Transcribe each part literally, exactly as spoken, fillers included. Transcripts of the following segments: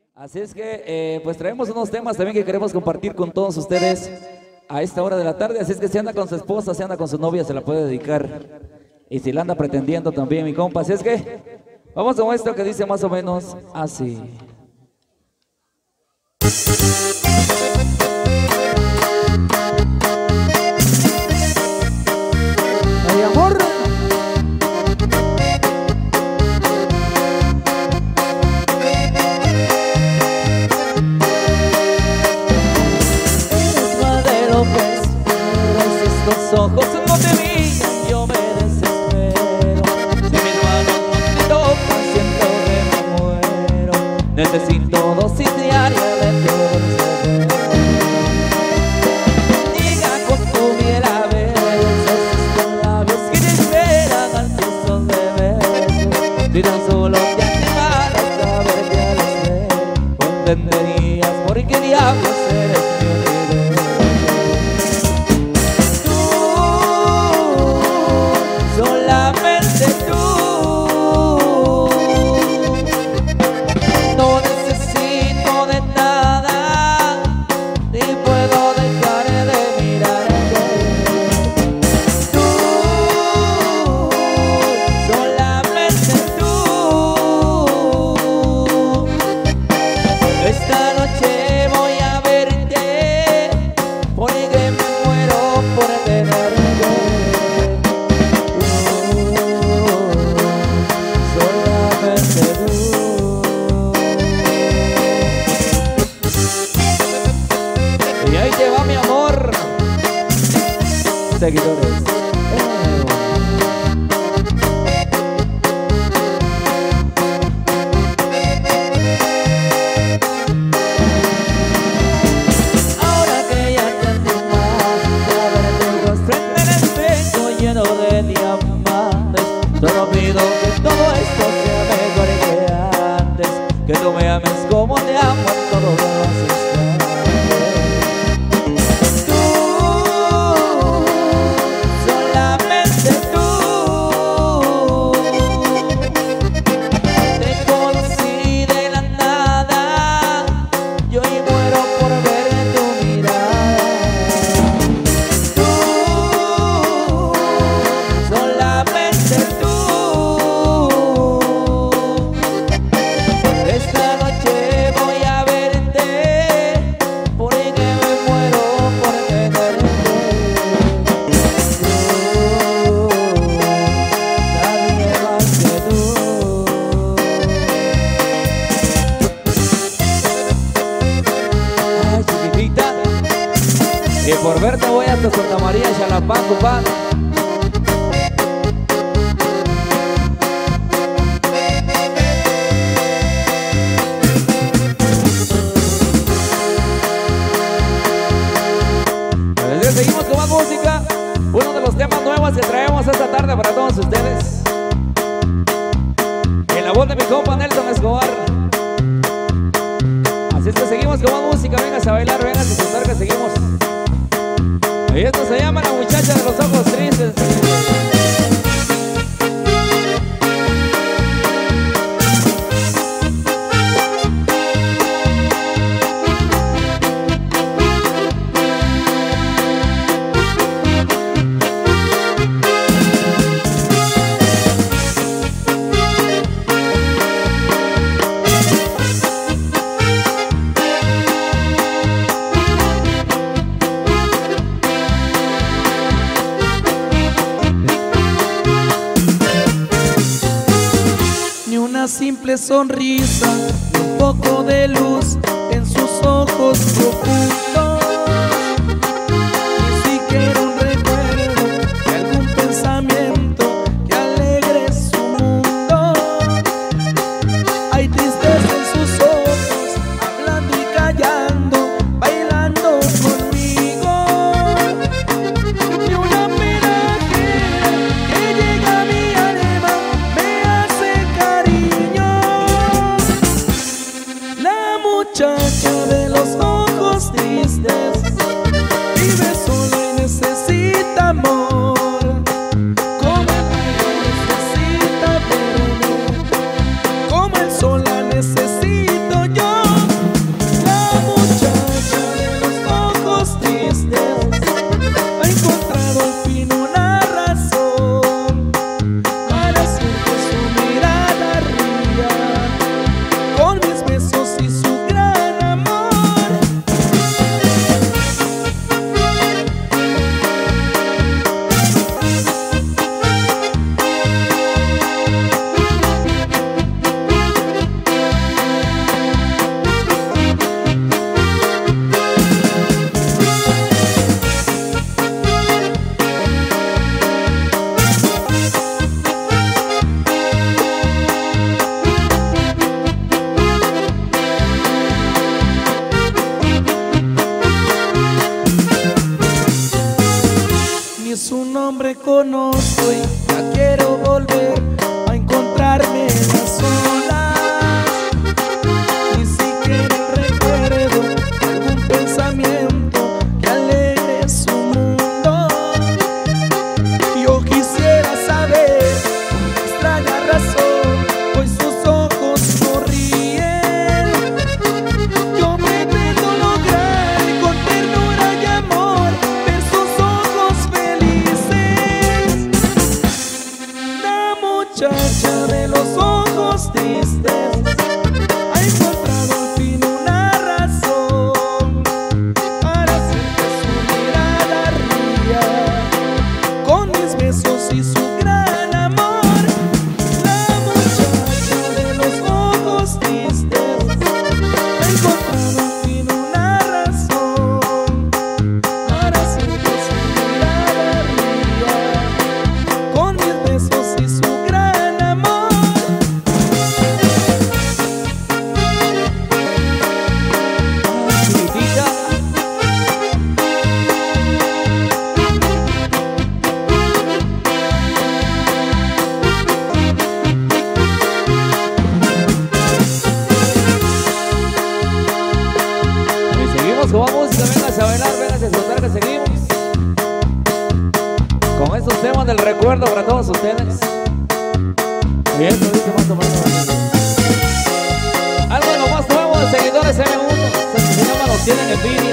Así es que eh, pues traemos unos temas también que queremos compartir con todos ustedes a esta hora de la tarde. Así es que si anda con su esposa, si anda con su novia, se la puede dedicar. Y si la anda pretendiendo también, mi compa. Así es que vamos con esto que dice más o menos así. ¡Ay, amor! Ojos no te miran, yo me desespero. Si mis manos no te tocan, siento que me muero. Necesito dosis diaria de tu deseo. Llega con tu miel a besos, con labios que te esperan ansiosos de besos. Si tan solo te animaras a verte al espejo, entenderías por qué diablos eres mi universo. Solamente tú. No necesito de nada, ni puedo dejar de mirarte. Tú, solamente tú. Esta noche voy a verte, porque me muero por tenerte. Y ahí te va mi amor, seguidores. Ahora que ya te animas a ver tu rostro en el espejo lleno de diamantes, solo pido que todo esto sea mejor que antes, que tú me ames como te amo en todos los instantes. Y por verte voy hasta Santa María, Xalapán, Cupán. Seguimos con más música. Uno de los temas nuevos que traemos esta tarde para todos ustedes. En la voz de mi compa Nelson Escobar. Así es que seguimos con más música. Vengas a bailar, vengas a disfrutar, que seguimos. Y esto se llama La Muchacha de los Ojos Tristes. Una simple sonrisa, un poco de luz en sus ojos profundos, ni siquiera un recuerdo de algún pensamiento que alegre su mundo. Hay tristeza en sus ojos, hablando y callando, bailando conmigo. Y una pena ajena que llega a mi alma me hace cariño. La muchacha de los ojos tristes vive sola y necesita amor, como el rayo necesita verme, como el sol la necesito yo. Véngase a bailar, véngase a disfrutar que seguimos con estos temas del recuerdo para todos ustedes. Y esto dice más o menos algo de lo más nuevo de Seguidores eme uno. Se llama Nos Tienen Envidia.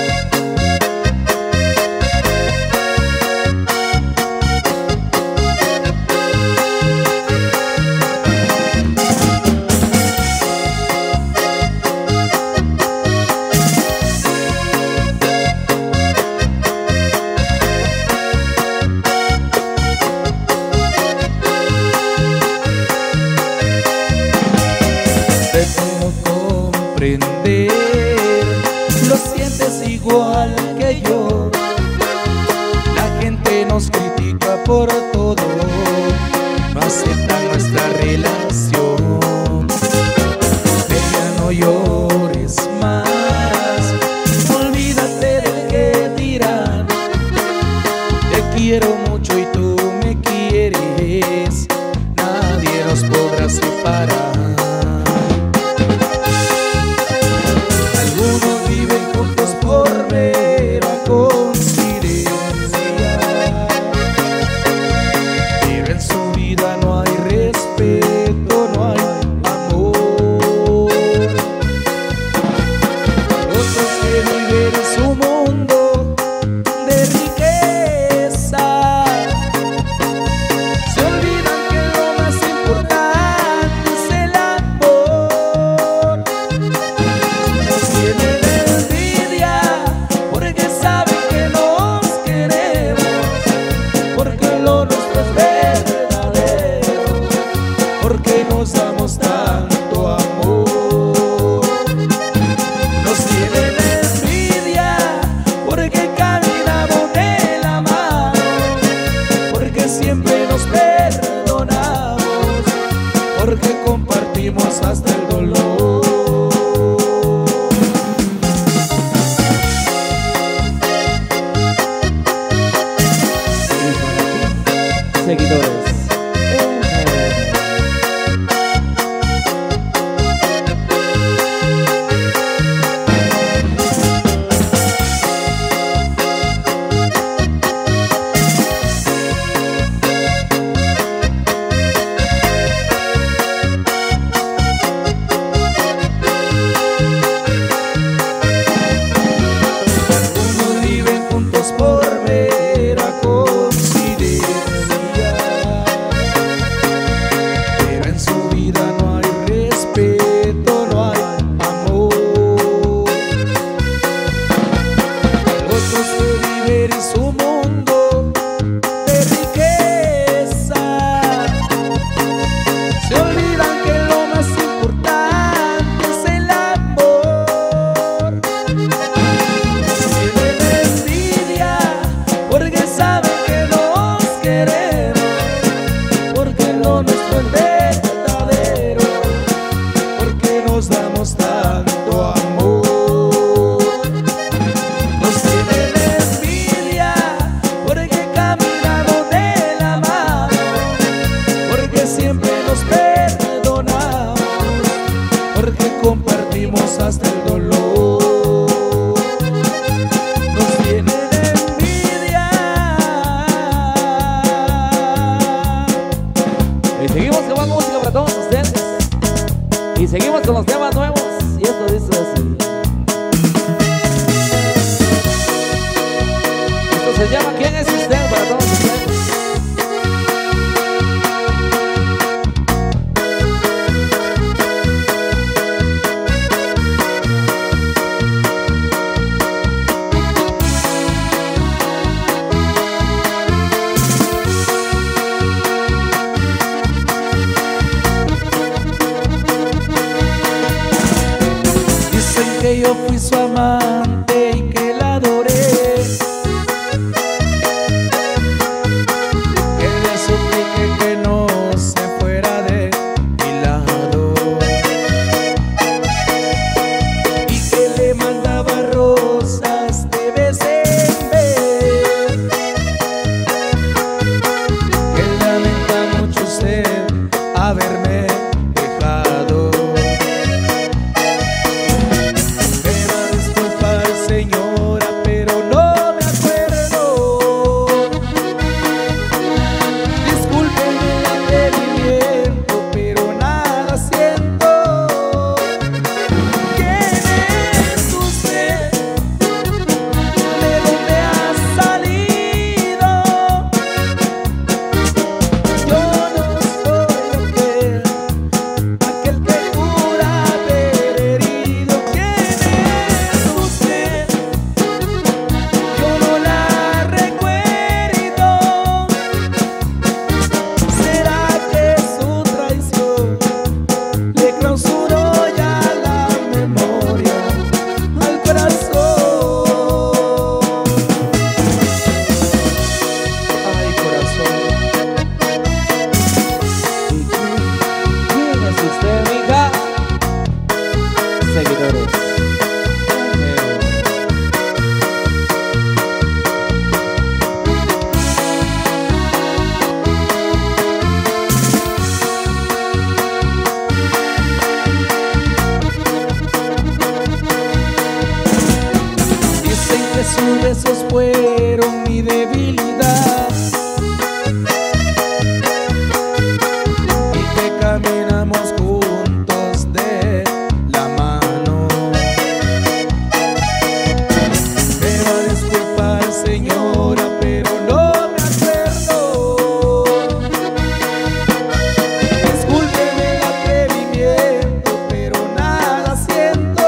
Lo sientes igual que yo. La gente nos critica por todo, no aceptan nuestra relación. Ella, no llores más, olvídate del que dirán. Te quiero mucho y tú me quieres, nadie nos podrá separar. Hasta el dolor. Seguidores. Hasta el dolor, nos tienen envidia. Y seguimos con más música para todos ustedes. Y seguimos con los temas nuevos. Y esto dice así. Esto se llama ¿Quién es usted? Para todos ustedes. Que yo fui su amante y que la adoré, que le supliqué que no se fuera de mi lado y que le mandaba rosas de vez en vez, que lamenta mucho usted haberme dejado. seguidores. Dicen que sus besos fueron mi debilidad y que caminamos juntos de la mano. Me va a disculpar, señora, pero no me acuerdo. Discúlpeme el atrevimiento, pero nada siento.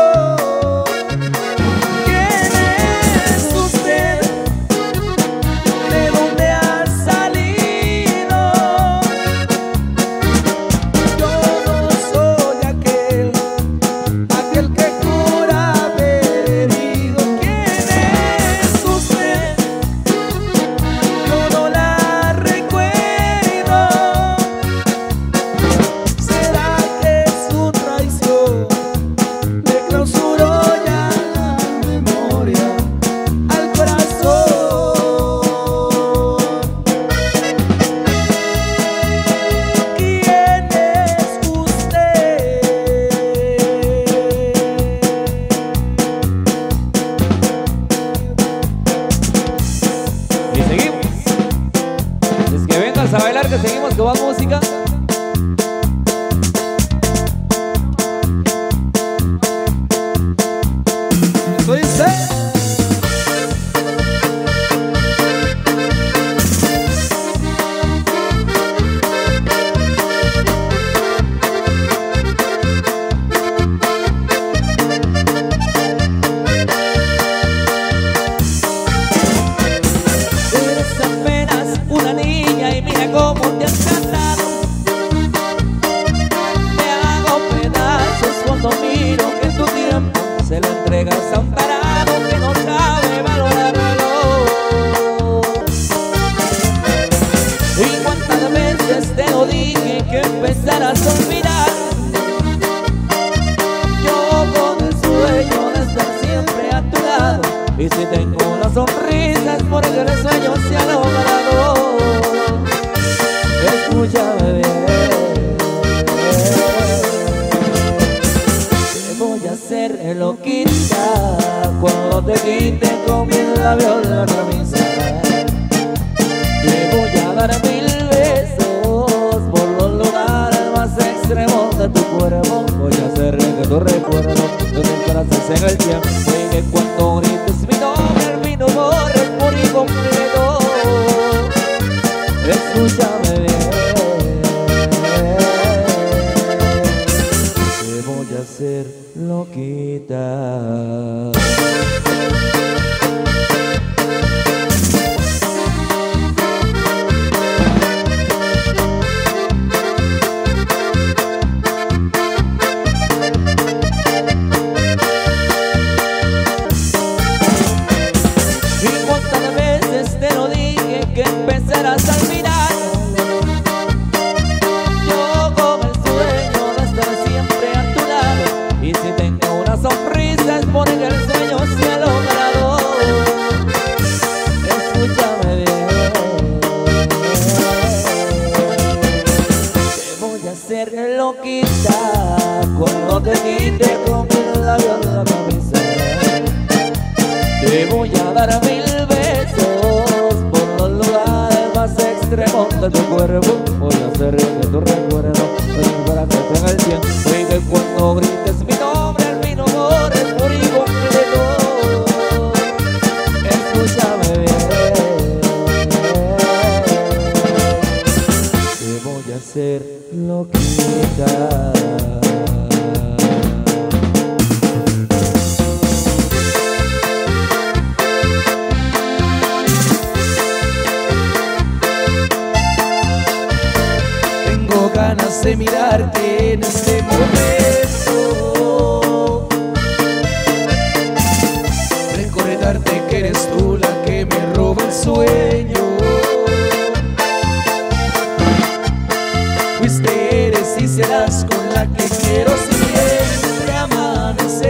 ¿Quién es usted? ¿De dónde ha salido? Yo no soy aquel, aquel que jura haber herido. ¿Quién es usted? Yo no la recuerdo. ¿Será que su traición le clausuró ya la memoria al corazón? ¿Quién es usted? Y seguimos. Es que vengas a bailar, que seguimos con más música. Eso dice. Eres apenas una niña y mira cómo te has casado. Me hago pedazos cuando miro que tu tiempo se lo entregas a un tarado que no sabe valorarlo. Y cuántas veces te lo dije que empezaras a olvidar. Yo con el sueño de estar siempre a tu lado, y si tengo una sonrisa es porque el sueño se ha logrado. Escúchame bien, te voy a hacer loquita cuando te quite con mis labios la camisa. Te voy a dar mil besos por los lugares más extremos de tu cuerpo. Voy a hacer que tu recuerdo no te entrases en el tiempo, y que cuando grites mi nombre el vino borre por incompleto. Escúchame bien, te voy a hacer loquita. Y cuántas veces te lo dije que empezarás a olvidar. Yo con el sueño de estar siempre a tu lado, y si tengo una sonrisa es porque el sueño se ha logrado. Escúchame bien, te voy a hacer loquita cuando te quite con mis labios la camisa. Te voy a dar mil besos por los lugares más extremos de tu cuerpo. Voy a hacer que tu recuerdo para que tenga el tiempo, y que cuando grites mi nombre el vino borre por incompleto. Escúchame bien, te voy a hacer loquita. Tengo ganas de mirarte en este momento, recordarte que eres tú la que me roba el sueño. Fuiste, eres y serás con la que quiero siempre amanecer.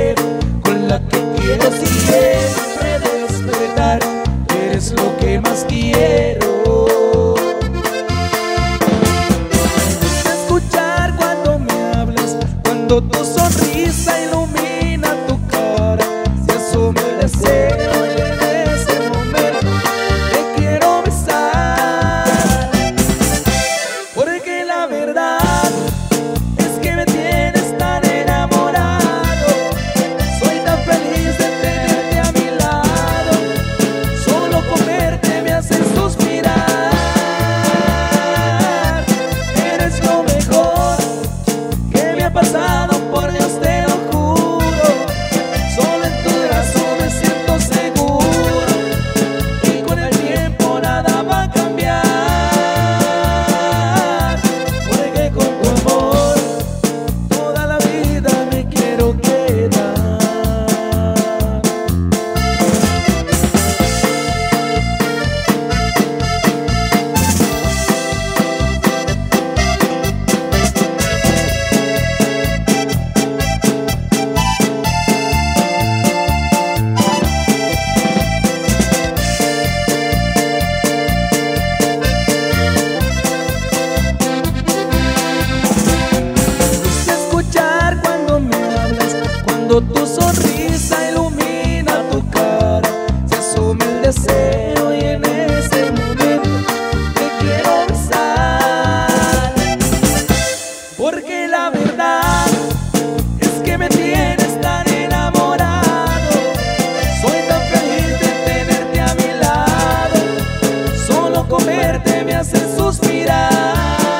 tu sonrisa ilumina tu cara, se asume el deseo y en ese momento te quiero besar. Porque la verdad es que me tienes tan enamorado, soy tan feliz de tenerte a mi lado, solo comerte me hace suspirar.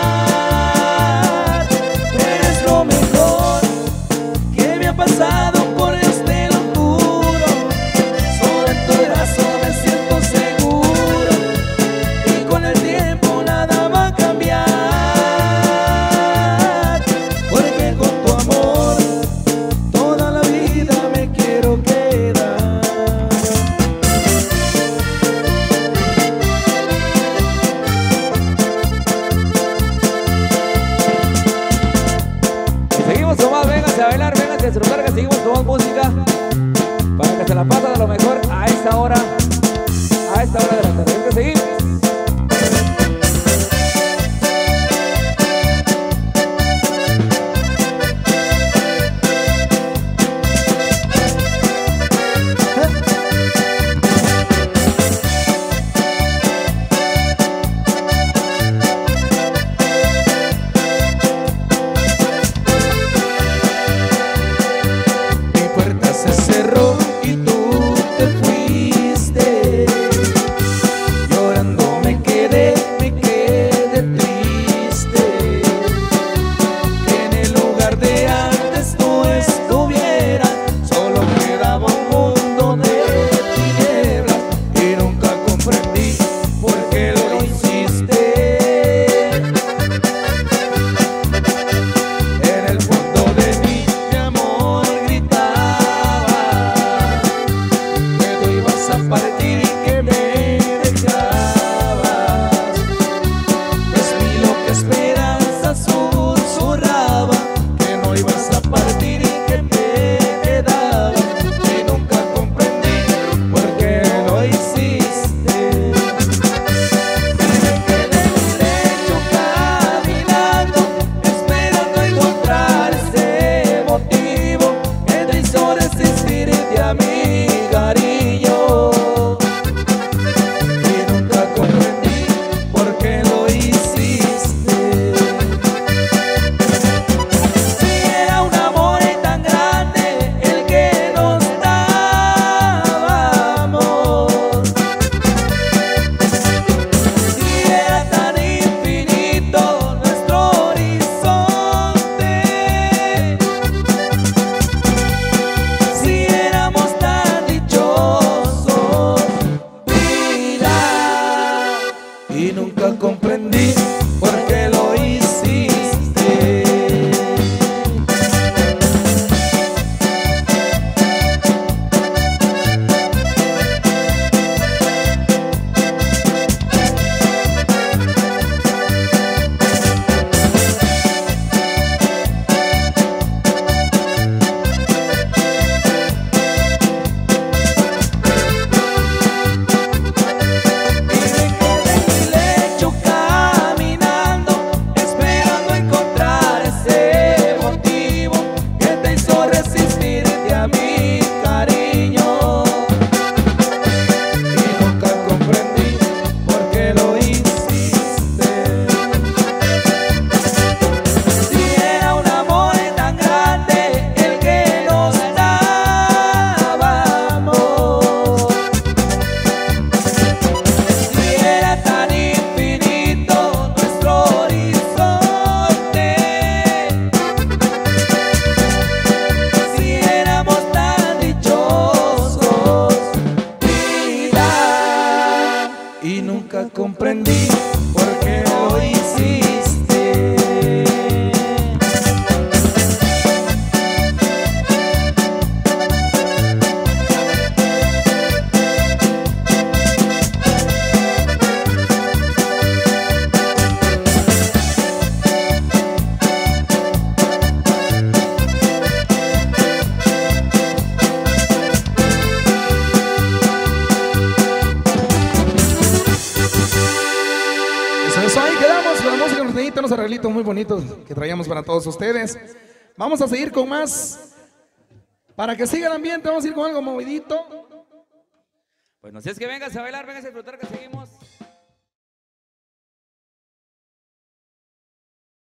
Pasado por Dios te lo juro, sobre tu brazo me siento seguro y con el tiempo nada va a cambiar, porque con tu amor toda la vida me quiero quedar. Y seguimos con más, véngase a bailar, véngase a disfrutar, que seguimos con más música para que se la pasen a lo mejor a esta hora, a esta hora de la tarde. Que seguimos. Se cerró y tú te fuiste, llorando me quedé, me quedé triste, que en el lugar de antes tú estuvieras, solo quedaba un mundo de tinieblas y nunca comprendí por qué lo hiciste. En el fondo de mí, mi amor, gritaba a partir y que me dejabas, pues mi loca esperanza susurraba que no ibas a partir y que me quedabas, y nunca comprendí por qué lo hiciste. Y me quedé en mi lecho caminando, esperando encontrar ese motivo que te hizo resistirte a mi cariño. Y nunca comprendí por qué lo hiciste. Comprendí por qué lo hiciste. Eso, ahí quedamos con la música norteñita, unos arreglitos muy bonitos que traíamos para todos ustedes. Vamos a seguir con más. Para que siga el ambiente, vamos a ir con algo movidito. Bueno, si es que vengas a bailar, vengas a disfrutar que seguimos.